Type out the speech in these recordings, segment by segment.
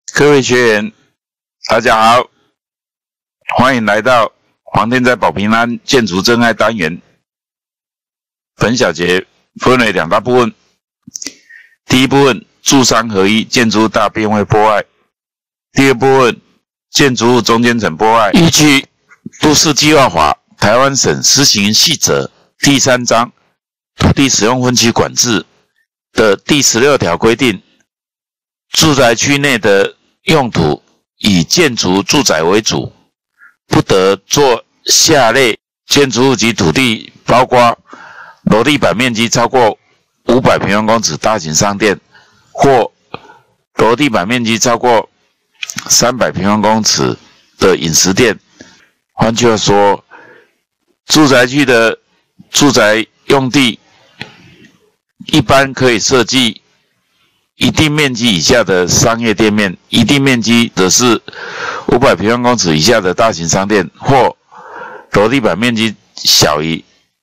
各位学员，大家好，欢迎来到黄天在保平安建筑真爱单元。本小节分为两大部分，第一部分住商合一，建筑大变位破坏；第二部分建筑物中间层破坏。依据都市计划法台湾省施行细则第3章土地使用分区管制的第16条规定，住宅区内的用途以建筑住宅为主，不得做下列建筑物及土地，包括楼地板面积超过500平方公尺大型商店，或楼地板面积超过300平方公尺的饮食店。换句话说，住宅区的住宅用地一般可以设计一定面积以下的商业店面，一定面积则是500平方公尺以下的大型商店，或楼地板面积小于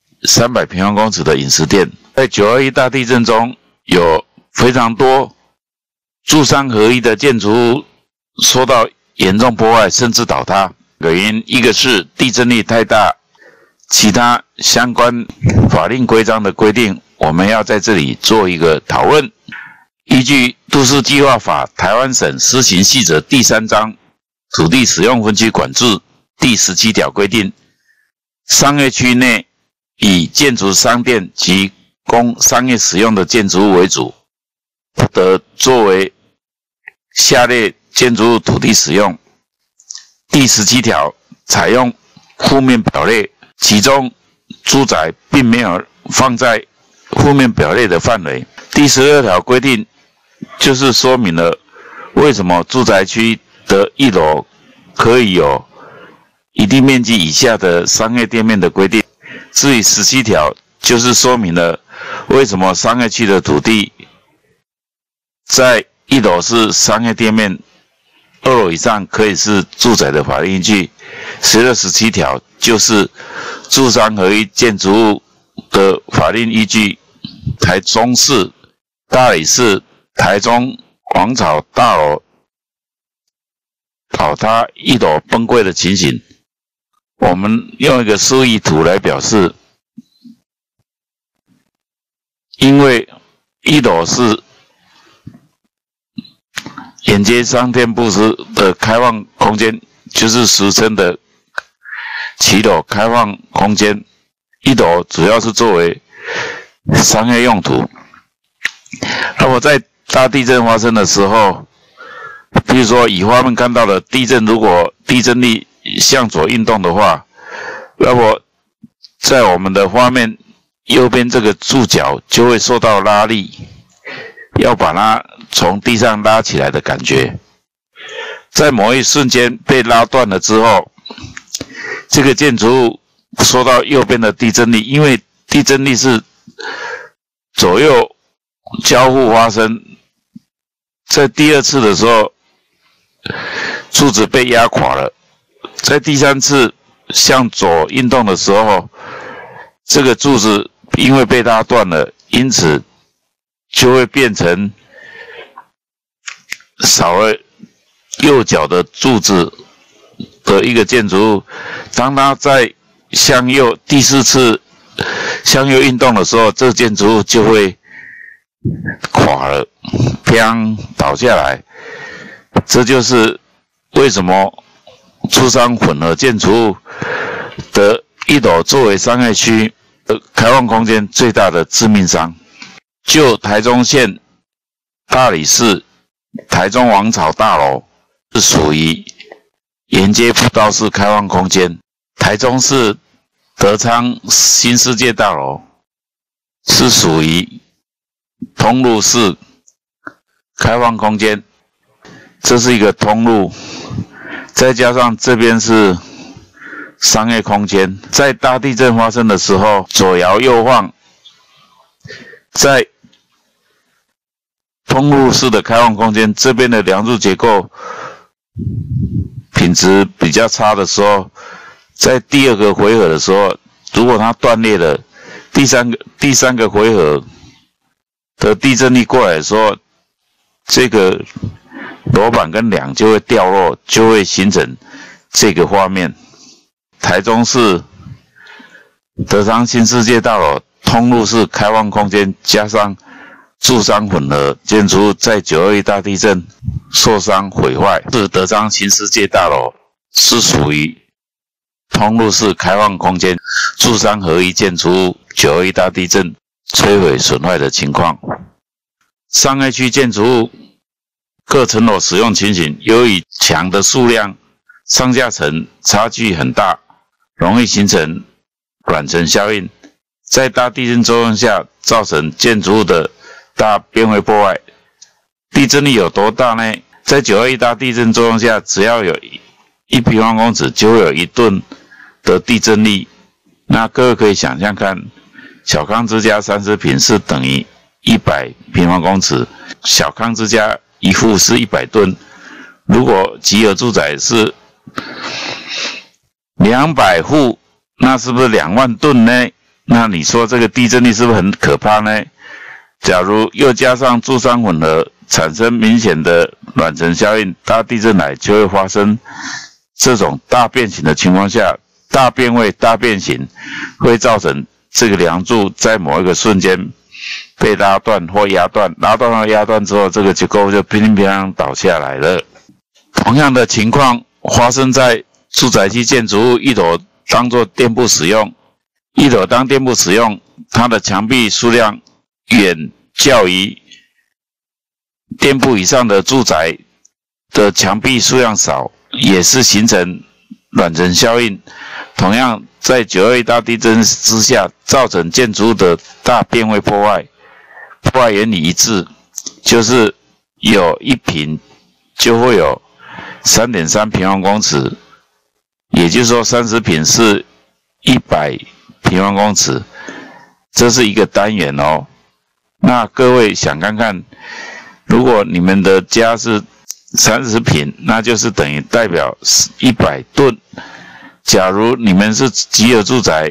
300平方公尺的饮食店。在921大地震中，有非常多住商合一的建筑物受到严重破坏，甚至倒塌。原因一个是地震力太大，其他相关法令规章的规定，我们要在这里做一个讨论。依据都市计划法台湾省施行细则第3章土地使用分区管制第17条规定，商业区内以建筑商店及供商业使用的建筑物为主，不得作为下列建筑物土地使用。第17条采用负面表列，其中住宅并没有放在负面表列的范围。第16条规定就是说明了为什么住宅区的1楼可以有一定面积以下的商业店面的规定。至于17条就是说明了为什么商业区的土地在1楼是商业店面，2楼以上可以是住宅的法律依据。16、17条就是住商合一建筑物的法律依据。台中市、大理市台中广草大楼倒塌1楼崩溃的情形，我们用一个示意图来表示。因为1楼是沿街商店布施的开放空间，就是俗称的骑楼开放空间。1楼主要是作为商业用途。那么在大地震发生的时候，比如说以画面看到的地震，如果地震力向左运动的话，那么在我们的画面右边这个柱脚就会受到拉力，要把它从地上拉起来的感觉。在某一瞬间被拉断了之后，这个建筑物受到右边的地震力，因为地震力是左右交互发生，在第2次的时候柱子被压垮了，在第3次向左运动的时候，这个柱子因为被拉断了，因此就会变成少了右脚的柱子的一个建筑物。当它在向右第4次向右运动的时候，这个建筑物就会垮了，砰倒下来。这就是为什么住商混合建筑物的1楼作为商业区的开放空间最大的致命伤。就台中县大理市台中王朝大楼是属于沿街步道式开放空间，台中市德昌新世界大楼是属于通路式开放空间，这是一个通路，再加上这边是商业空间。在大地震发生的时候，左摇右晃，在通路式的开放空间这边的梁柱结构品质比较差的时候，在第2个回合的时候，如果它断裂了，第三个回合的地震力过来的时候，这个楼板跟梁就会掉落，就会形成这个画面。台中市德昌新世界大楼通路式开放空间，加上住商混合建筑物，在921大地震受伤毁坏。是德昌新世界大楼是属于通路式开放空间，住商合一建筑物921大地震摧毁损坏的情况。商业区建筑物各层楼使用情形，由于墙的数量上下层差距很大，容易形成软层效应，在大地震作用下造成建筑物的大变位破坏。地震力有多大呢？在921大地震作用下，只要有1平方公尺就会有1吨的地震力。那各位可以想象看，小康之家30坪是等于100平方公尺，小康之家一户是100吨。如果集合住宅是200户，那是不是2万吨呢？那你说这个地震力是不是很可怕呢？假如又加上住商混合，产生明显的软层效应，大地震来就会发生这种大变形的情况下，大变位、大变形会造成这个梁柱在某一个瞬间被拉断或压断，拉断或压断之后，这个结构就乒乒乓乓倒下来了。同样的情况发生在住宅区建筑物1楼当作店铺使用，1楼当店铺使用，它的墙壁数量远较于店铺以上的住宅的墙壁数量少，也是形成软层效应。同样，在921大地震之下，造成建筑物的大变位破坏。破坏原理一致，就是有1坪就会有 3.3 平方公尺，也就是说30坪是100平方公尺，这是一个单元哦。那各位想看看，如果你们的家是30坪，那就是等于代表100吨。假如你们是集合住宅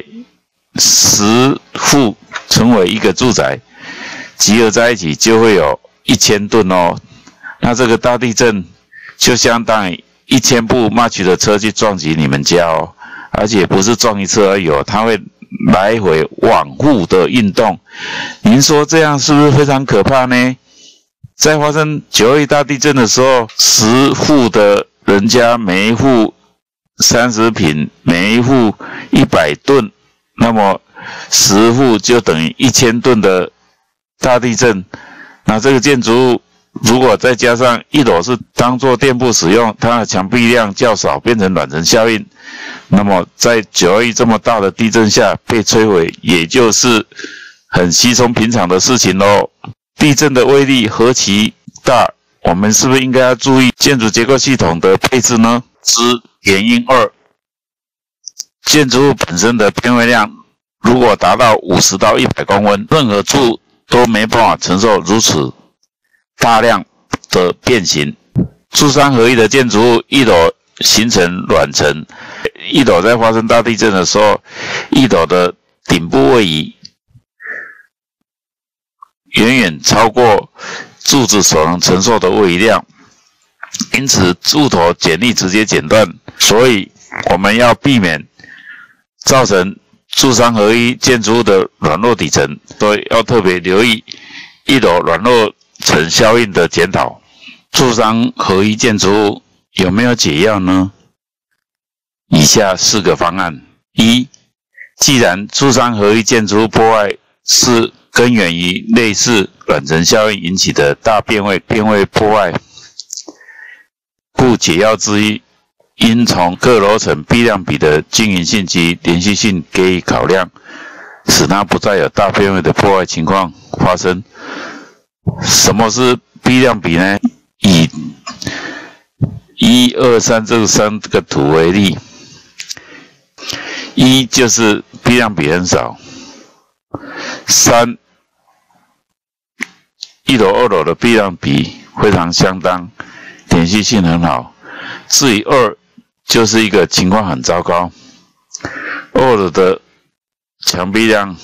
，10户成为一个住宅，集合在一起就会有1000吨哦。那这个大地震就相当于1000部 March 的车去撞击你们家哦，而且不是撞一次而已哦，它会来回往复的运动。您说这样是不是非常可怕呢？在发生921大地震的时候，10户的人家每一户30坪，每一户100吨，那么10户就等于1000吨的大地震。那这个建筑物如果再加上1楼是当作店铺使用，它的墙壁量较少，变成软层效应，那么在921这么大的地震下被摧毁，也就是很稀松平常的事情咯。地震的威力何其大，我们是不是应该要注意建筑结构系统的配置呢？之原因2，建筑物本身的变位量如果达到50到100公分，任何处都没办法承受如此大量的变形。住商合一的建筑物，1楼形成软层，1楼在发生大地震的时候，1楼的顶部位移远远超过柱子所能承受的位移量，因此柱头剪力直接剪断，所以我们要避免造成住商合一建筑物的软弱底层，所以要特别留意1楼软弱层效应的检讨。住商合一建筑物有没有解药呢？以下4个方案。1，既然住商合一建筑物破坏是根源于类似软层效应引起的大变位破坏，故解药之一应从各楼层避量比的均匀性及连续性给予考量，使它不再有大变位的破坏情况发生。什么是避量比呢？以1、2、3这3个图为例，1就是避量比很少，3 1楼、2楼的避量比非常相当，连续性很好。至于2，就是一个情况很糟糕，2楼的墙壁量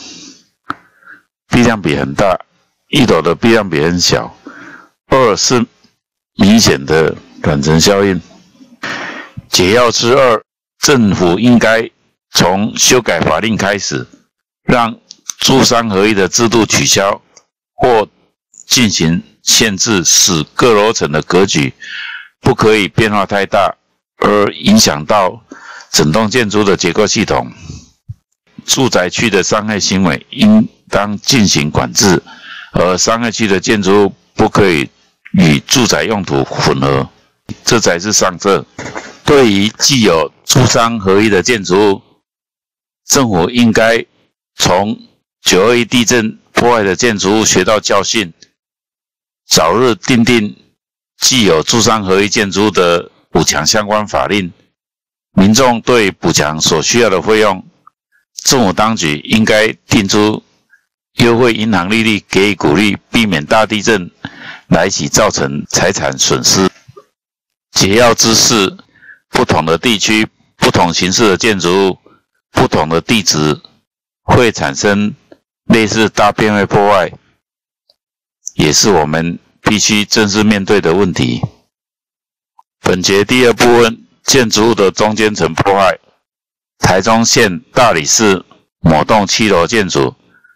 避量比很大，1楼的避量比很小。2是明显的软层效应。解药之二，政府应该从修改法令开始，让住商合一的制度取消或进行限制，使各楼层的格局不可以变化太大，而影响到整栋建筑的结构系统。住宅区的伤害行为应当进行管制，而伤害区的建筑物不可以与住宅用途混合，这才是上策。对于既有住商合一的建筑物，政府应该从921地震破坏的建筑物学到教训，早日订定既有住商合一建筑物的补强相关法令。民众对补强所需要的费用，政府当局应该定出优惠银行利率，给予鼓励，避免大地震来袭造成财产损失。解药之四，不同的地区、不同形式的建筑物、不同的地质会产生类似大变位破坏，也是我们必须正式面对的问题。本节第二部分，建筑物的中间层破坏。台中县大理市某栋7楼建筑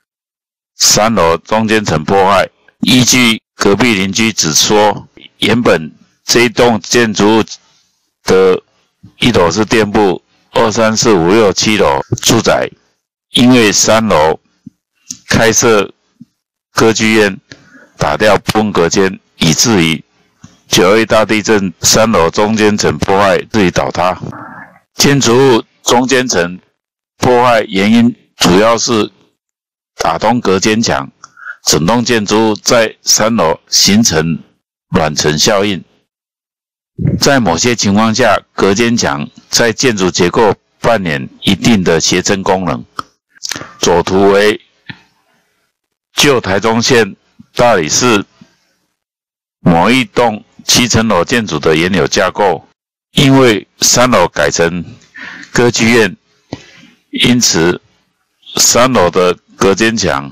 ，3楼中间层破坏。依据隔壁邻居指说，原本这一栋建筑物的1楼是店铺，2、3、4、5、6、7楼住宅，因为3楼开设歌剧院，打掉部分隔间，以至于921大地震3楼中间层破坏，至于倒塌。建筑物中间层破坏原因主要是打通隔间墙，整栋建筑物在3楼形成软层效应。在某些情况下，隔间墙在建筑结构扮演一定的协撑功能。左图为旧台中县大理市某一栋7层楼建筑的原有架构，因为3楼改成歌剧院，因此3楼的隔间墙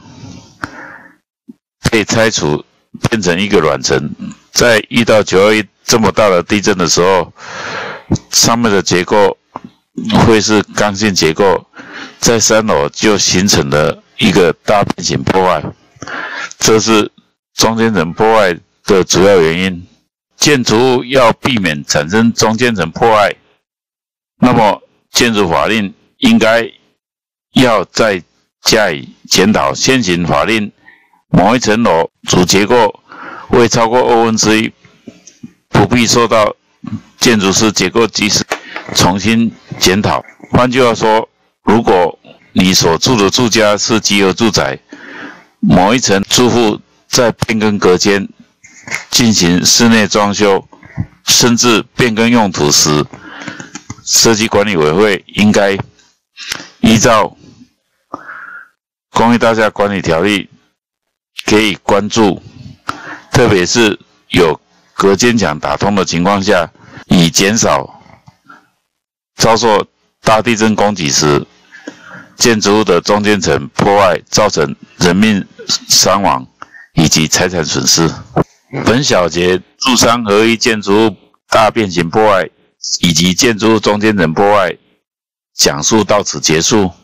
被拆除，变成一个软层。在遇到921这么大的地震的时候，上面的结构会是刚性结构，在3楼就形成了一个大变形破坏，这是中间层破坏的主要原因。建筑物要避免产生中间层破坏，那么建筑法令应该要再加以检讨。现行法令某一层楼主结构未超过1/2，不必受到建筑师结构技师重新检讨。换句话说，如果你所住的住家是集合住宅，某一层住户在变更隔间、进行室内装修，甚至变更用途时，设计管理委员会应该依照公寓大厦管理条例给予关注，特别是有隔间墙打通的情况下，以减少遭受大地震攻击时建筑物的中间层破坏造成人命伤亡以及财产损失。本小节住商合一建筑物大变形破坏以及建筑物中间层破坏讲述到此结束。